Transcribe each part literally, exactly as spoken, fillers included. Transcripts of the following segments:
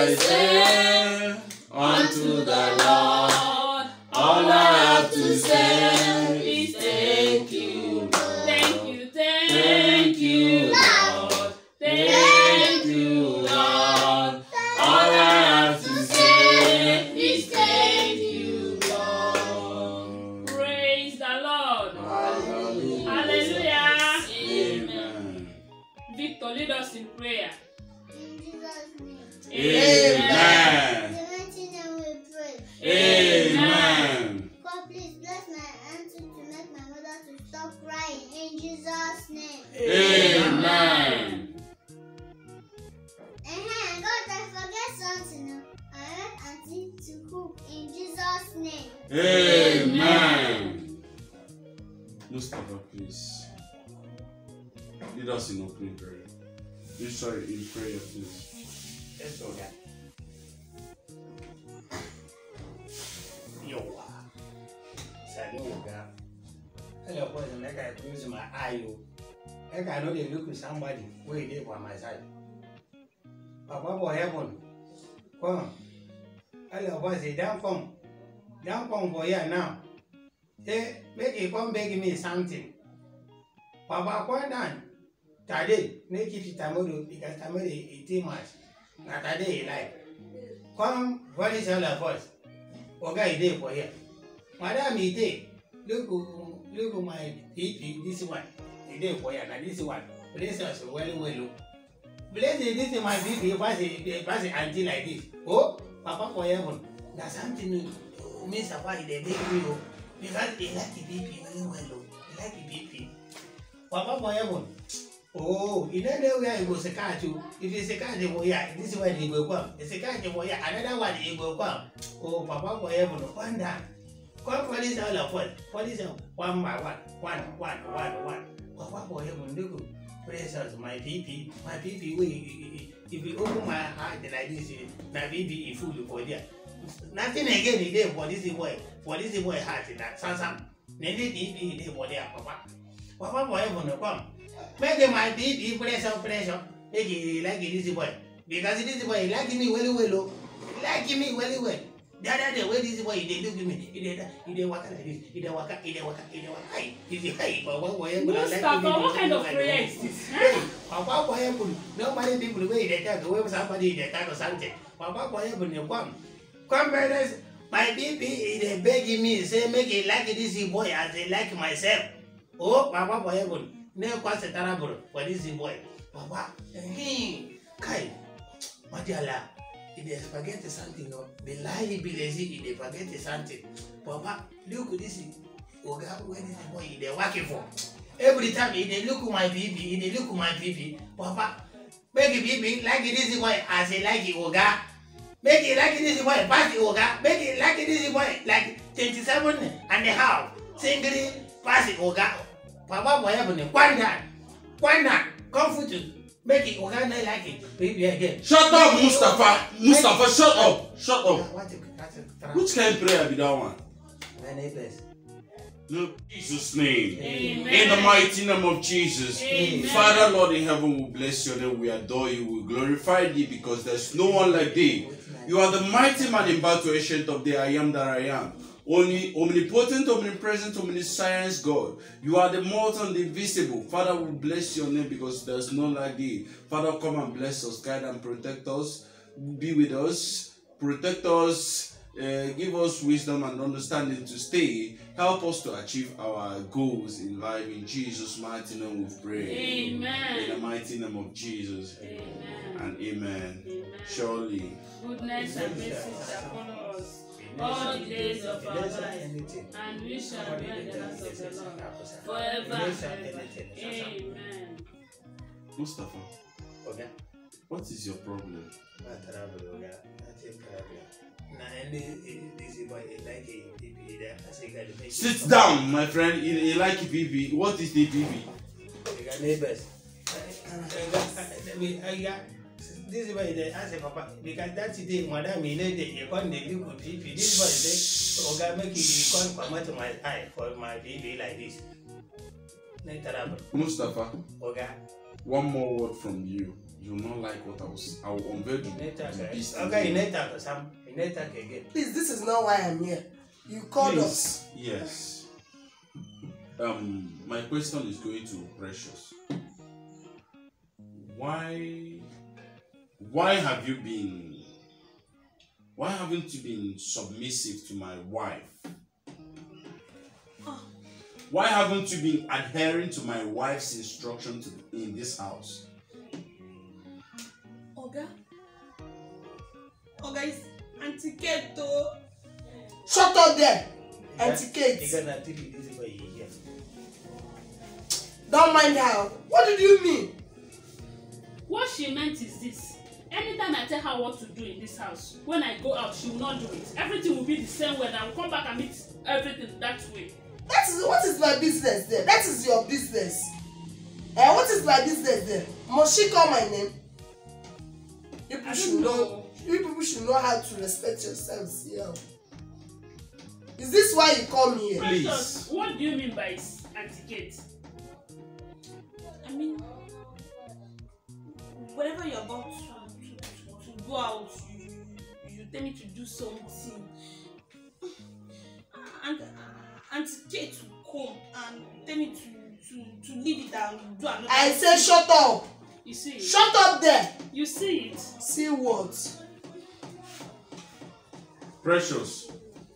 I say unto the Lord, all I have to say is thank you, Lord. Thank you, thank, Thank you, Lord. Thank you, Lord. All I have to say is thank you, Lord. Praise the Lord. Hallelujah. Hallelujah. Amen. Victor, lead us in prayer. In Jesus' name. Amen. In the mighty name we pray. Amen. God, please bless my auntie to make my mother to stop crying. In Jesus' name. Amen. Uh-huh. God, I forget something. now. I want auntie to cook. In Jesus' name. Amen. Mustafa, please. Lead us in opening prayer. Please, sorry, in prayer, please. Let's go, guys. Yo, Sally, Oga. Hello, boys, and I can use my eye. I can only look at somebody way there by my side. Papa, boy, heaven. Come. Hello, boys, don't come. Don't come for here now. Hey, make it come beg me something. Papa, come down. Today, make it tomorrow because tomorrow is too much. Not today, like. Come, what is all of us? Okay, there for here. Madam, is there. Look, look at my P P, this one. Is there for here, now this one. Bless us well, well. Bless this is my P P, pass it, pass it until like this. Oh, Papa for heaven. That's something Miss Papa is the baby, because he like the P P very well. He like the P P. Papa for heaven. Oh, you don't know where he goes a car to. If it's a car, they will yeah, this is where he will come. It's a car, they will yeah, another one he will come. Oh, Papa for heaven, one down. Come for this all of us. For this one by one, one, one, one, one. Papa for heaven, look, precious, my P P, my P P, we, if you open my heart like this, my P P is full for there. Nothing again is there for this boy, for this boy heart in that. Sam, Nelly P P is there for there, Papa. Papa for heaven, come. Make my baby pressure, pressure. Make it like this boy. Because this boy like me well, well. Like me well, well. The other day, when this boy, they look at me, he they walk like this, he they walk, he they walk, he they walk. Hi, he's high. But what Mustafa, what kind of prayer is this? Papa, boy, nobody people way they talk, away somebody they talk or something. Papa, boy, you come. Come, brothers. My baby, they begging me, say, make it like this boy as they like myself. Oh, Papa, boy, no quite a terrible for this boy. Papa, hey, Kai, Madiala, if they forget something, no, the lie be lazy, if they forget something. Papa, look at this. Oga, where is the boy they're working for? Every time they look at my baby, they look at my baby, Papa, make it baby like this boy as a like it, Oga. Make it like this boy, pass it, Oga. Make it like this boy, like twenty-seven and a half. Singly, pass it, Oga. Papa boy have one that, one that, come for to make it organize like it, baby again. Shut up, Mustafa! Mustafa, shut up! Shut up! What a Which kind of prayer be that one? My neighbors. In Jesus' name. Amen. In the mighty name of Jesus. Amen. Father, Lord in heaven, we bless your name, we adore you, we glorify thee because there's no one like thee. You are the mighty man in battle, ancient of the I am that I am. Only omnipotent, omnipresent, omniscience God. You are the mortal, the invisible. Father, we bless your name because there's none like thee. Father, come and bless us, guide and protect us. Be with us, protect us, uh, give us wisdom and understanding to stay. Help us to achieve our goals in life. In Jesus' mighty name we pray. Amen. In the mighty name of Jesus. Amen. And amen. Amen. Surely. Goodness and mercy shall follow us all the days of our life, and we shall dwell in the house of the Lord forever and ever. Amen. Mustafa, Okay. what is your problem? Not terrible, okay. Not terrible. Now, and this is why I like it. Sit down, my friend. You, you like P P. What is the P P? You got neighbors. I got. This is why they ask Papa, because that's the day, Madam, you know, you can't look at P P. This is why they say, okay, make you can't come to my eye for my baby like this. Not terrible. Mustafa, Okay. one more word from you. You will not like what I was. I will unveil the, the beast. Okay, you need to some. You need to again. Please, this is not why I'm here. You called Please, us. yes. Um, my question is going to Precious. Why, why have you been, why haven't you been submissive to my wife? Why haven't you been adhering to my wife's instruction to, in this house? Oga, Oga is Auntie Kate though. Shut up there, Auntie Kate. Don't mind her. What did you mean? What she meant is this. Anytime I tell her what to do in this house, when I go out, she will not do it. Everything will be the same way, and I will come back and meet everything that way. That is what is my business there. That is your business. Eh, what is my business there? Must she call my name? You people should know. know. You people should know how to respect yourselves here. Is this why you call me here? Please. Precious, what do you mean by Auntie Kate? I mean, whenever you're about to, to, to, to go out, you, you tell me to do something. And Auntie Kate will come and tell me to, to, to leave it and do another. I say shut up. You see it? Shut up there. You see it? See what? Precious.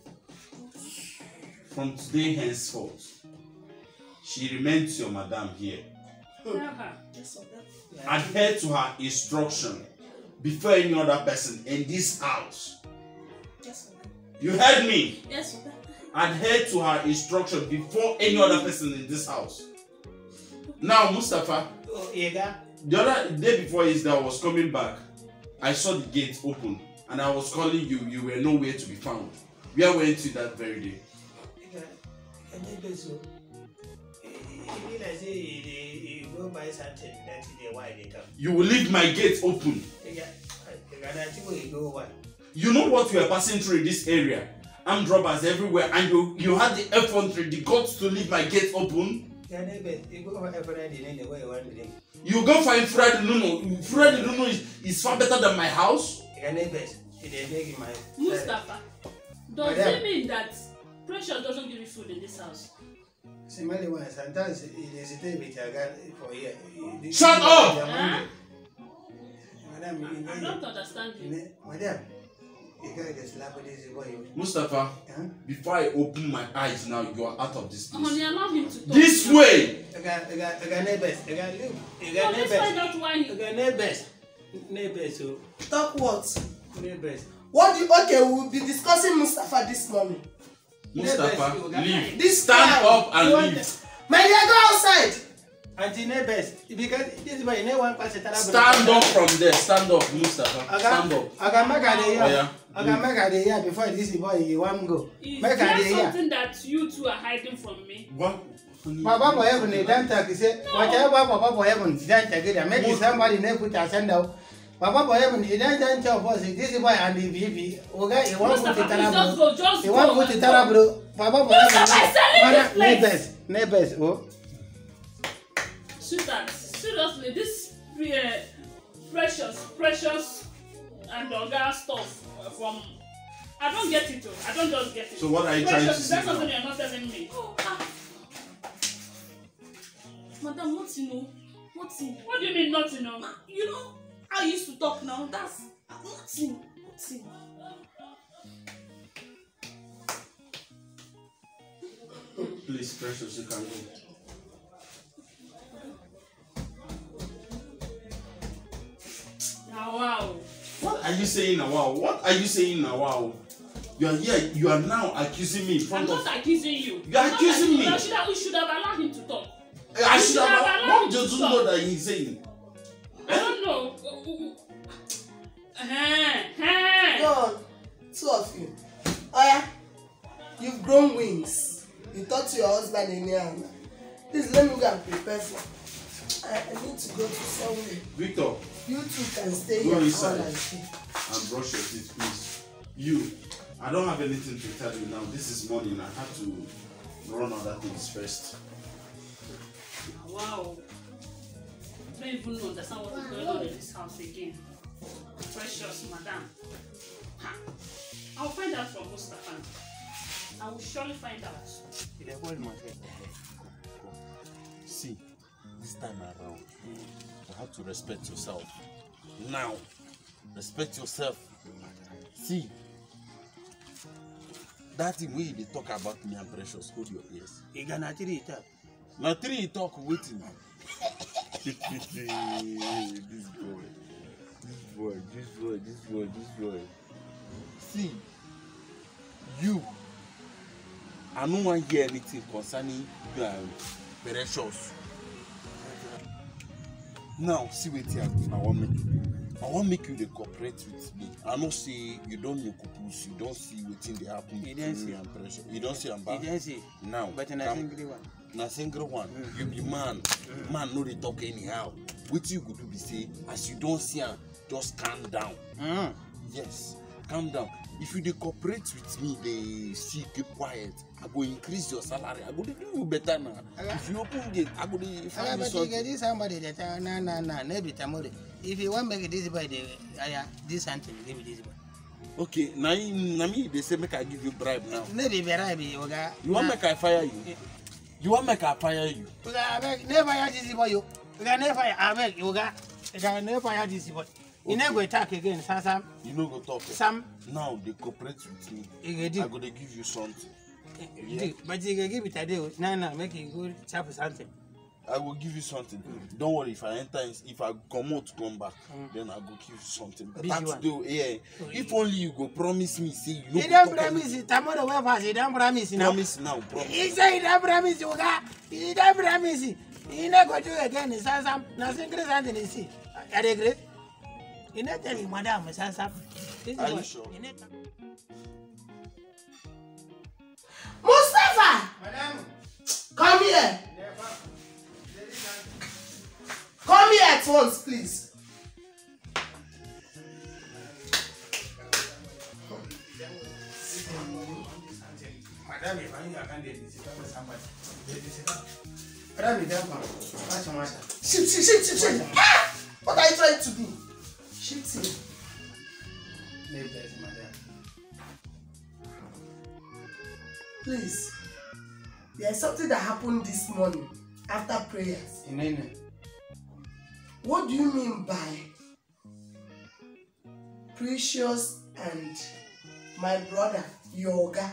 From today henceforth, she remains your madam here. Tell her. Yes, Oga. Adhere to her instruction before any other person in this house. Yes, Oga. You heard me? Yes, Oga. Adhere to her instruction before any other person in this house. Now, Mustafa, Oh, Ega. the other day before Isda was coming back, I saw the gate open and I was calling you. You were nowhere to be found. Where went you that very day? Ega. Ega, so. He like say he go buy something that they why they come. You will leave my gate open. Ega. Ega, that you will go why? You know what we are passing through in this area? Armed robbers everywhere, and you you had the effrontery, the guts to leave my gate open. You go find Fred Nuno. Fred Nuno is, is far better than my house. Mustafa, does it mean that Precious doesn't give you food in this house? Sometimes it is a day with for here. Shut up! Huh? Madam, I don't understand you. Madam, you guys slap this boy. Mustafa, Huh? before I open my eyes now, you are out of this place. Honey, allow him to talk. This way! I got, I got, I got neighbors. I got live. I No, got let's find neighbors. out why I he... got neighbors. Neighbors, so Talk what? neighbors. What do you, okay, we will be discussing Mustafa this morning. Mustafa, leave. This Stand time, up and you want leave. My dear, go outside. Auntie neighbors, because this boy, no one pass it. Stand up from there. Stand up, Mustafa. I Stand got, up. I got make a day Oh, here. yeah. I got make a day here before this boy you want go. Is Make a there day here. something that you two are hiding from me? What? Papa boy heaven, they don't talk. He said, whatever Papa boy heaven, he don't talk it. Maybe somebody never put a send out. Papa boy heaven, he don't don't tell us this boy and the V P. Okay, he won't put Mustafa, it please just bro. go, just He go. won't put it bro. Papa boy Mustafa, I said leave this heaven. place. Neighbors, neighbors, oh. Sweetheart, seriously, this uh, precious, precious and Oga stuff uh, from... I don't get it, oh. I don't just get it. So what are you trying to Precious, is say that something now? you're not telling me? Oh, ah. Madam, nothing, no. Nothing. What do you mean nothing, no? Ma, you know how you used to talk now? That's nothing. Nothing. Please, Precious, you can go. Now, wow. What are you saying now? Wow. What are you saying now? Wow. You are here. You are now accusing me in I'm front of. not accusing you. You are I'm not accusing me. You should have, we should have allowed him to talk. I You should should have have. allowed What him do to you talk. know that he's saying? I don't know. Uh-huh. Uh-huh. Go on, two of you. Oh yeah, you've grown wings. You talk to your husband in here. Please let me go and prepare for. I, I need to go to somewhere. Victor, You two can stay Go here inside. all and see. and brush your teeth, please. You, I don't have anything to tell you now. This is morning. I have to run other things first. Wow. don't even understand what is going on in this house again. Precious madam. Ha. I'll find out from Mustafa. I will surely find out. See, this time around, you have to respect yourself. Now, respect yourself. See, that thing where they talk about me and Precious, hold your ears. You gonna three talk. Now three you talk waiting. This boy, this boy, this boy, this boy, this boy. See, you, I don't want to hear anything concerning you and Precious. Now, see what I want make you. I want make you the cooperate with me. I don't say you don't know couples, you don't see what thing they happen between me and Precious. You don't see I'm back. You don't see. Now, But in a single one. na single one, mm. you be man. Mm. Man no dey talk anyhow. What you go do be say, as you don't see am, just calm down. Mm. Yes, calm down. If you dey cooperate with me, they see keep quiet. I go increase your salary. I go dey do you better now. If you open gate, I go dey find you something. But you get somebody that uh, nah nah nah, never tamore. If you want make it this by the uh, this something, give me this one. Okay, now na me they say make I give you bribe now. Maybe bribe you, oga. You want make I fire you? You want make I fire you? Oga, I beg, never fire this boy you. Oga, never fire. I beg, oga. Oga, never fire this boy. You never go attack again, Sam Sam. You no go talk. Sam. Now they cooperate with me. You I go to give you something. Yeah. But you can give it a day. No, no, make it go chop something. I will give you something. Mm. Don't worry, if I enter, if I come out, come back, mm. then I go give you something. But that's do, yeah. Oh, if yeah. only you go promise me, say you. He don't promise it. Tomorrow, where He don't promise now. Promise now. Promise. He say he don't promise you, guy. He don't promise it. He not go do again. He says some nothing great something. He see. Are they great? He not tell you, madam. He says some. Are you sure? Mustafa! Madam. Come here. Come here at once, please. Madam, if I can't get this, somebody. Madam, you don't come. What's the matter? Shift, shift, shift, shift, shift. Ah! What are you trying to do? Shift him. Leave that, madam. Please. There's something that happened this morning after prayers. Amen. What do you mean by Precious and my brother, Yoga?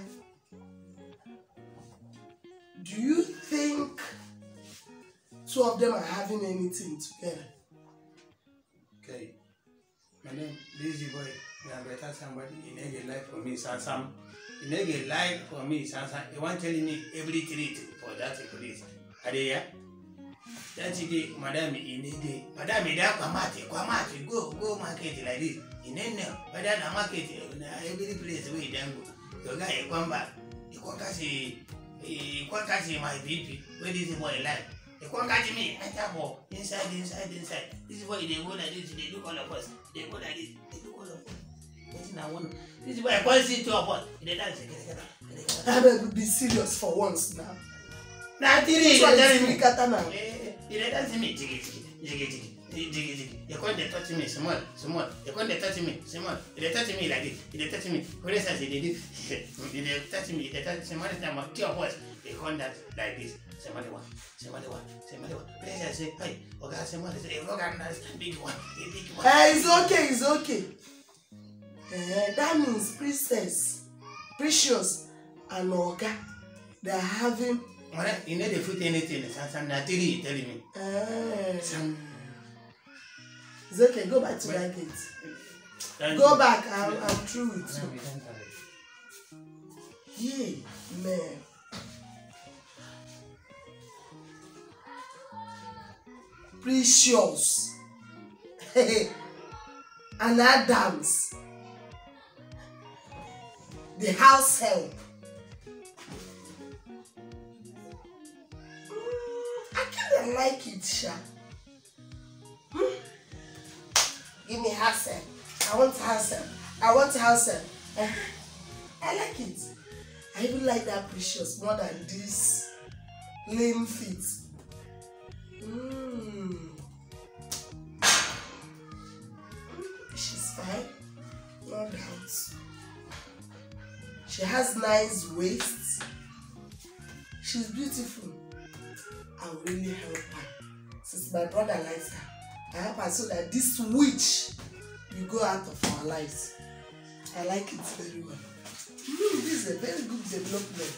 Do you think two of them are having anything together? Okay. Madam, this is boy. You are better somebody. You need a life for me, Sam. You need a life for me, Sam. You want telling me every treat for that police. Are they here? That's it, madam. In the day, madam, you don't come out. Come out. Go, go market like this. In any now, madam, the market. Every place where you don't go. The guy come back. You can't catch. You can't catch my B P. Where this boy life? You can't catch me. I tap more inside, inside, inside. This is why they go like this. They do all of us. They go like this. They do all of us. This is why I can't see two of us. They dance. I will be serious for once now. Now, three. Try to speak at now. You don't me, jiggy, jiggy, jiggy, jiggy, jiggy. You can't touch me, small, small. You can't touch me, small. You touch me like this. You touch me. What is that? You did it. You touch me. You touch somebody. Two of us. You can't that like this. Somebody one. Somebody one. Somebody one. Please, I say, hey, okay, somebody say, look at that big one. Big one. Hey, it's okay. It's okay. Uh, that means Princess, Precious, and Oga, they are having. You need to put anything. Something that you telling me. Uh, it's okay. Go back to well, that gate. Thank Go you. back. I'm, I'm through with you. Yeah, man. Precious. And Adams. The house help. I kind of like it, Sha. Hmm? Give me house help. I want house help. I want house help. Uh, I like it. I even like that Precious more than this lame feet. Mm. She has nice waist. She's beautiful. I will really help her. Since my brother likes her, I help her so that this witch will go out of our lives. I like it very well. Mm, this is a very good development.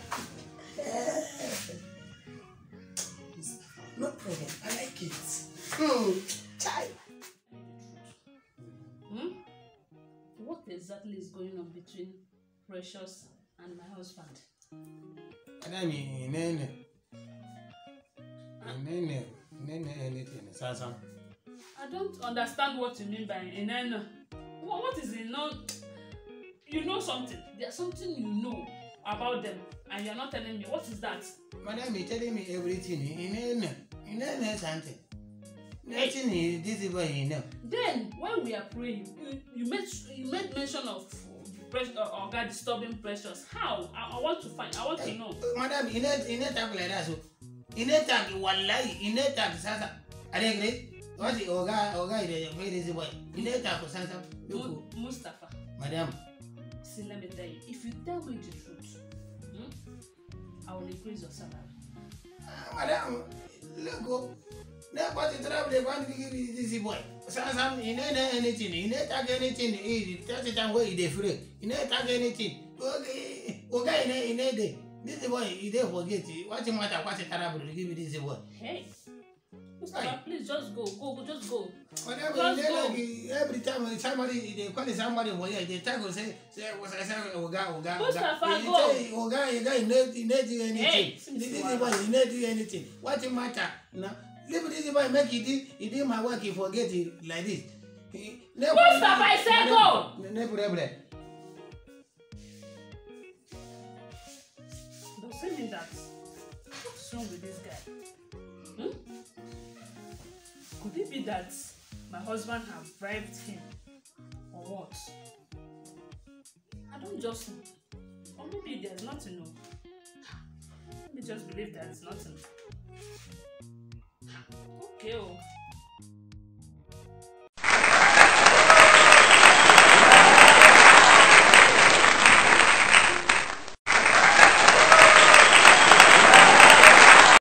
No problem. I like it. Mm, child. Hmm? What exactly is going on between Precious and my husband? I mean, nene, nene, nene, anything. Sasa. I don't understand what you mean by inena. What, what is inena? You know something. There's something you know about them, and you're not telling me. What is that? Madam, you're telling me everything. Inene, inene something. Nothing is this is what you know. Then, when we are praying, you, you made you made mention of Precious uh, or God disturbing Precious. How? I, I want to find. I want to know. Madam, you know, you know, talk like that. So, you know, talk. Wallahi, you know, talk. Sasa, are you agree? What is Oga? Oga is a very easy boy. You know, talk. Sasa, Mu- Mustafa. Madam. See, let me tell you. If you tell me the truth, hmm, I will increase your salary. Uh, Madam, look, go. Now, what is trouble? They want to give you this boy. Sasa, you know, anything. You know, talk anything. He tell the time where he free. You know, talk anything. Okay, Oga, you know, you know, this boy, he don't forget. What you matter? What is trouble? To give you this boy. Hey. Mustafa, please just go, go, go, just go. Whatever, Just go. like, every time when somebody they call somebody for you, they tag or say, say, was I say, Oga, Oga, Mustafa, Oga. go. Say, Oga, you guys, you need do anything. Hey, This is why you need do anything. What you matter? Now, leave this boy make it. He did my work. He forget it like this. Mustafa, I said go. No problem. Don't say me that. What's wrong with this guy? Hmm? Could it be that my husband have bribed him, or what? I don't just know. Or maybe there's nothing. No. Let me just believe there's nothing. Okay, oh.